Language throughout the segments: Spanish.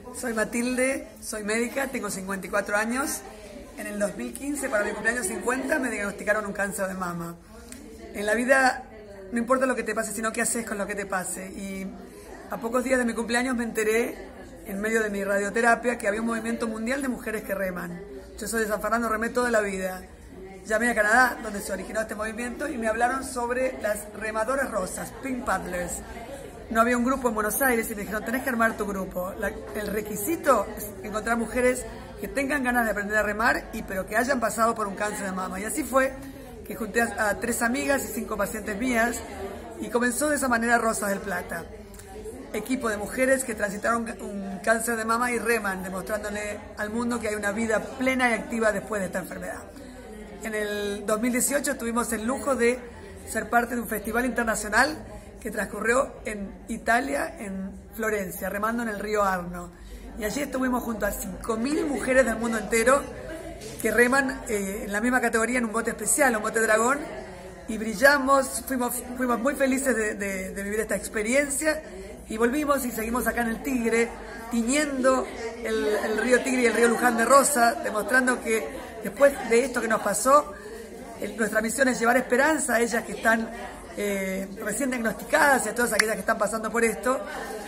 Soy Matilde, soy médica, tengo 54 años. En el 2015, para mi cumpleaños 50, me diagnosticaron un cáncer de mama. En la vida no importa lo que te pase, sino qué haces con lo que te pase. Y a pocos días de mi cumpleaños me enteré, en medio de mi radioterapia, que había un movimiento mundial de mujeres que reman. Yo soy de San Fernando, remé toda la vida. Llamé a Canadá, donde se originó este movimiento, y me hablaron sobre las remadoras rosas, Pink Paddlers. No había un grupo en Buenos Aires y me dijeron, tenés que armar tu grupo. El requisito es encontrar mujeres que tengan ganas de aprender a remar, pero que hayan pasado por un cáncer de mama. Y así fue que junté a 3 amigas y 5 pacientes mías, y comenzó de esa manera Rosas del Plata. Equipo de mujeres que transitaron un cáncer de mama y reman, demostrándole al mundo que hay una vida plena y activa después de esta enfermedad. En el 2018 tuvimos el lujo de ser parte de un festival internacional que transcurrió en Italia, en Florencia, remando en el río Arno. Y allí estuvimos junto a 5.000 mujeres del mundo entero que reman en la misma categoría en un bote especial, un bote dragón, y brillamos, fuimos muy felices de vivir esta experiencia, y volvimos y seguimos acá en el Tigre, tiñendo el río Tigre y el río Luján de rosa, demostrando que después de esto que nos pasó, nuestra misión es llevar esperanza a ellas que están recién diagnosticadas y a todas aquellas que están pasando por esto,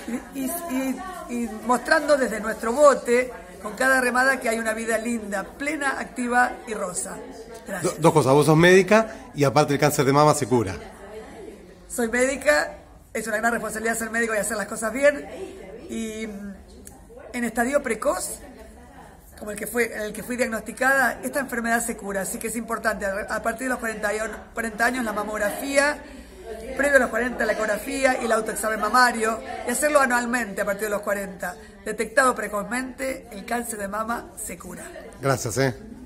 y mostrando desde nuestro bote, con cada remada, que hay una vida linda, plena, activa y rosa. Gracias. Dos cosas, vos sos médica y aparte el cáncer de mama se cura. Soy médica, es una gran responsabilidad ser médico y hacer las cosas bien, y en estadio precoz, como el que fui diagnosticada, esta enfermedad se cura, así que es importante a partir de los 40 años la mamografía, previo a los 40 la ecografía y el autoexamen mamario, y hacerlo anualmente a partir de los 40. Detectado precozmente, el cáncer de mama se cura. Gracias.